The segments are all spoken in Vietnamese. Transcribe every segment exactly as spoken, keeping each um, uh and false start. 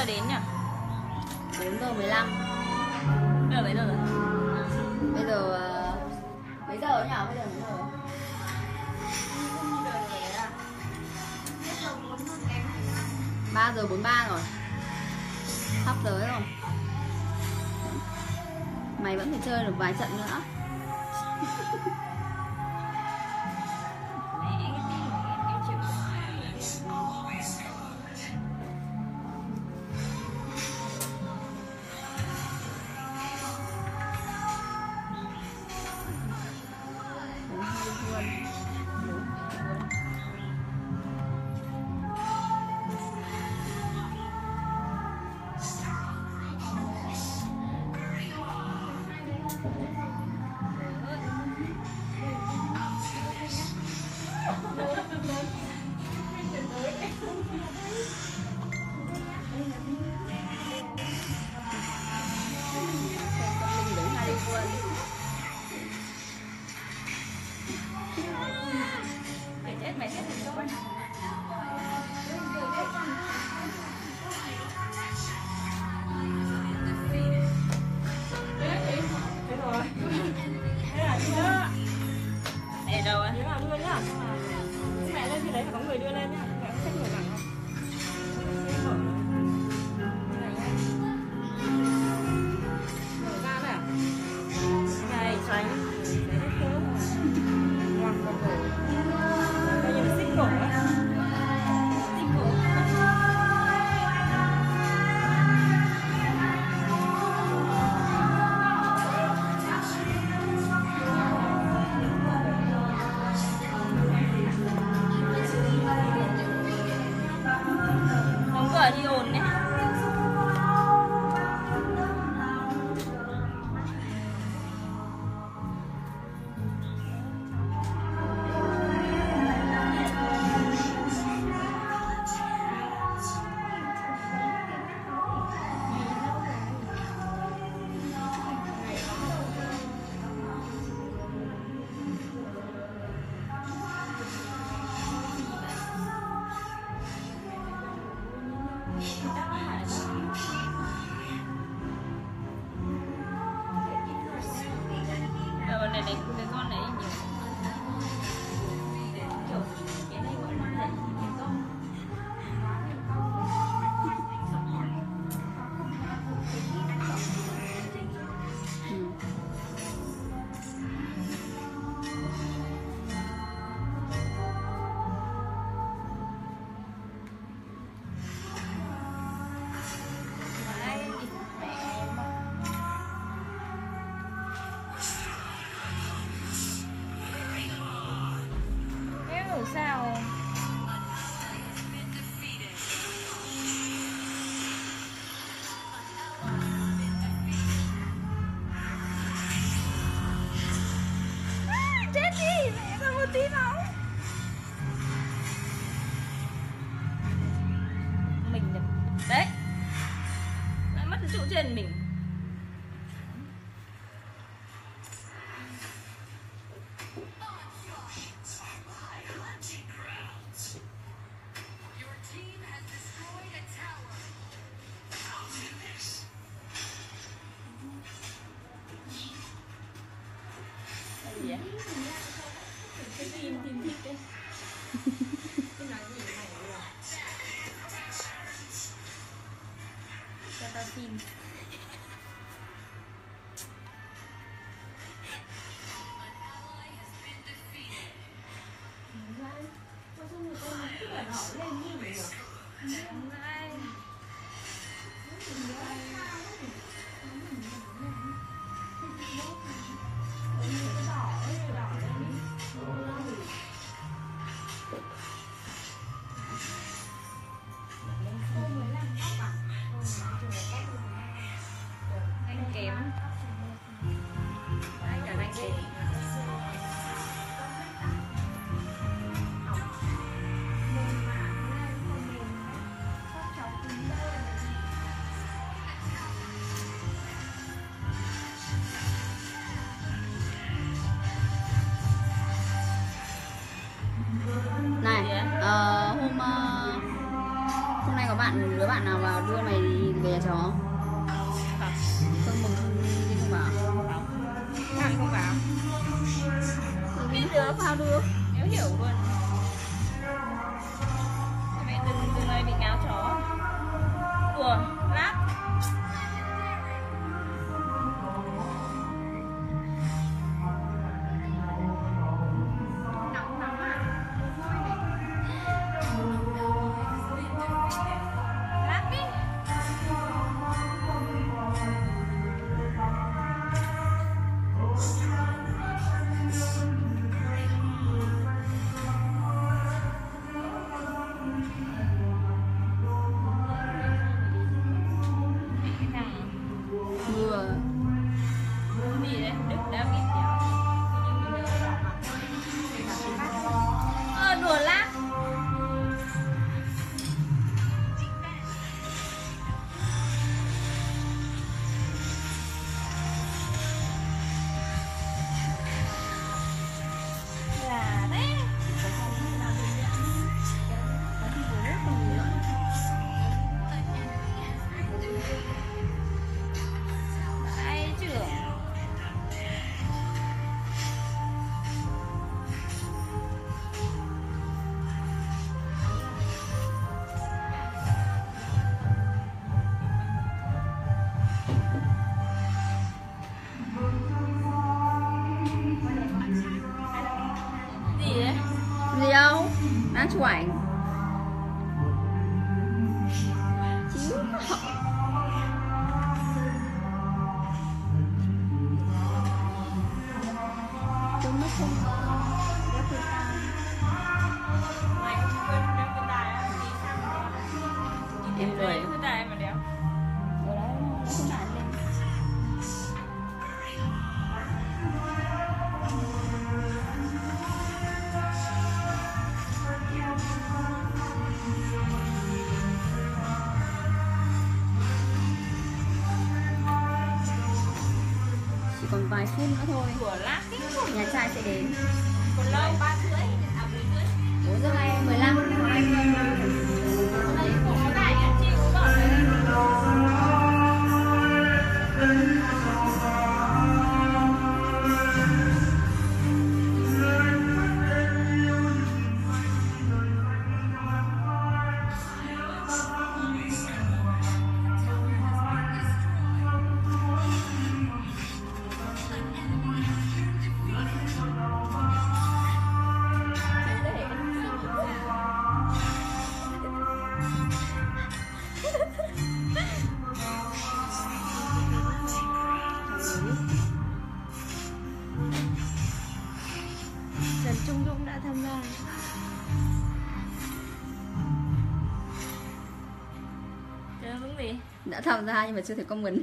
giờ đến nhỉ? bốn giờ mười lăm. Giờ mấy giờ rồi? Bây giờ uh, mấy giờ nhỉ? Bây giờ mấy giờ? ba giờ bốn mươi ba rồi. Sắp tới rồi. Mày vẫn phải chơi được vài trận nữa. Mẹ đâu á? Nếu mà đưa nhá, mẹ lên thì đấy phải có người đưa lên nhá, mẹ không xếp người bằng không? Mở ra này à? Này, tránh. Đấy hết cỡ mà. Ngoặc vào cổ. Đây như là xích cổ á. Xích cổ. Đi ồn đấy. Này này cái con này nhiều kiểu cái này gọi là cái con sao à, chết đi mẹ còn một tí máu mình đấy lại mất cái trụ trên mình. Cái tim tim thích đấy. Cái nói gì này rồi. Cho tao xin. Sao không người con cứ phải đỏ lên như vậy rồi. Không ai. Kém đấy, cả anh kém. Này, uh, hôm uh, hôm nay có bạn đứa bạn nào vào đưa mày nhà chó. Không. Không mừng không đi không vào. Không. Thằng không vào. Biết được, vào được. Nếu hiểu luôn. Mẹ đừng đừng nói bị ngáo chó. Đùa, lát. Nóng nóng à. Lát đi. Mưa. Gì đấy? Đức đã biết nhá. Ờ, đùa lát. Là đấy. Ai trưởng. Gì đấy? Gì đâu? Đang chụp ảnh. Chíu. Chúng nó không có đeo khẩu trang. Mày không quên đeo khẩu trang á, tí sang đeo. Em cười. Khẩu trang em mà đeo. Ở đấy nó không bán lên. Chỉ còn vài phút nữa thôi. Đùa lát tí. Nhà trai sẽ đến. Còn lâu ba rưỡi. À bốn rưỡi. Bốn giờ hai mười lăm. Đấy, không có bài á, chị cũng bảo đấy. Trần Trung Dũng đã tham gia. Chơi đúng gì? Đã tham gia nhưng mà chưa thể comment.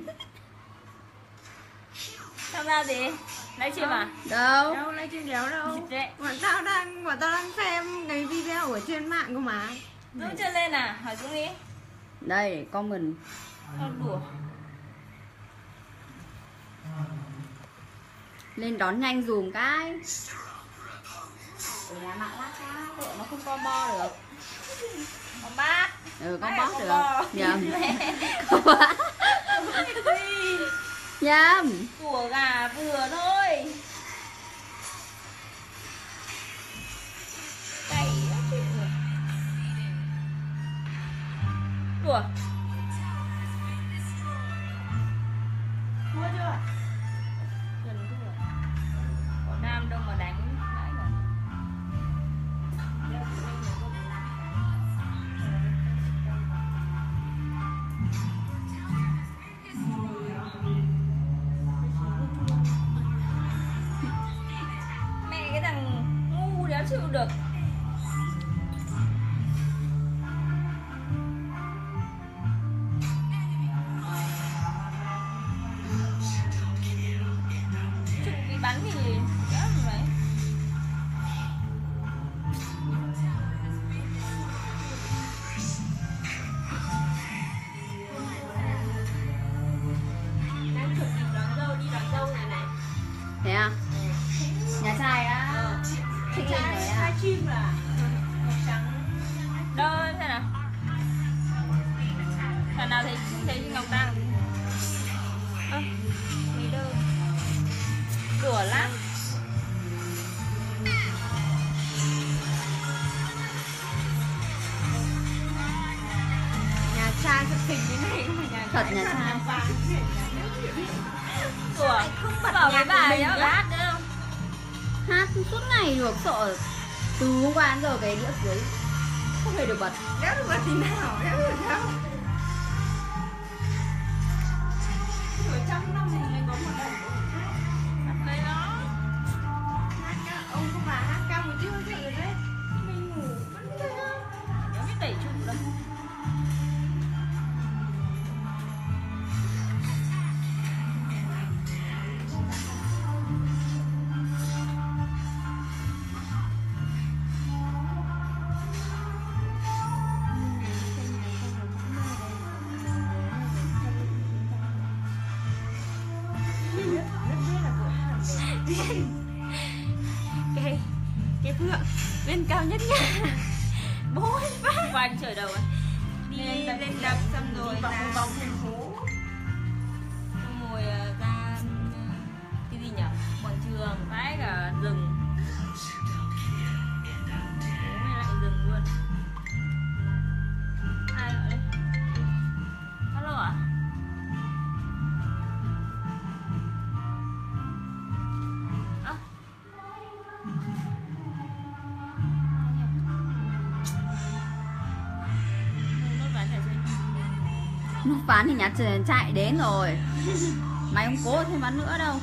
Tham gia gì? Livestream à? Đâu? Đâu livestream đéo đâu. Dịch đấy. Bọn tao đang bọn tao đang xem cái video ở trên mạng cơ mà. Dũng chưa lên à? Hỏi Dũng đi. Đây, comment. Ờ, đùa. Lên đón nhanh dùm cái. Ở nhà mạng lát quá, tụi nó không combo được. Con bát. Ừ, Bác combo là được. combo. Nhầm. Combo. Nhầm. Của gà vừa thôi. Cày lắm chứ. Đùa. Mua chưa? Gần chưa? Có nam đâu mà đánh mãi rồi. Mẹ cái thằng ngu đéo chịu được. Chụp cái bắn thì đéo rồi mấy. Đang chuẩn bị đón dâu, đi đón dâu này này. Thế à? Nhà trai đã check in rồi à? Livestream Phật nhà trai. Ủa, không bảo với bà nhá, bà hát nữa không? Hát suốt ngày được, sợ từ hôm qua đến giờ cái đĩa dưới không hề được bật. Đéo được bật tí nào, đéo được đâu. Rồi trong năm này mới có một lần hát đấy đó. Hát ca, ông có bà hát ca một chút rồi đấy. Mình ngủ vẫn thế đó. Đéo biết đẩy chung đâu. cái cái phượng lên cao nhất nhà bố bác qua trời đầu ấy. Đi lên, lên đập xong rồi vòng vòng thành phố xong rồi ra cái gì nhỉ, quảng trường vãi cả rừng, bố mẹ lại rừng luôn. Ai gọi đấy? Alo ạ? Lúc bán thì nhà trời chạy đến rồi. Mày không cố thêm bán nữa đâu.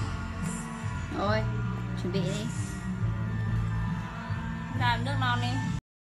Rồi, chuẩn bị đi. Làm nước non đi.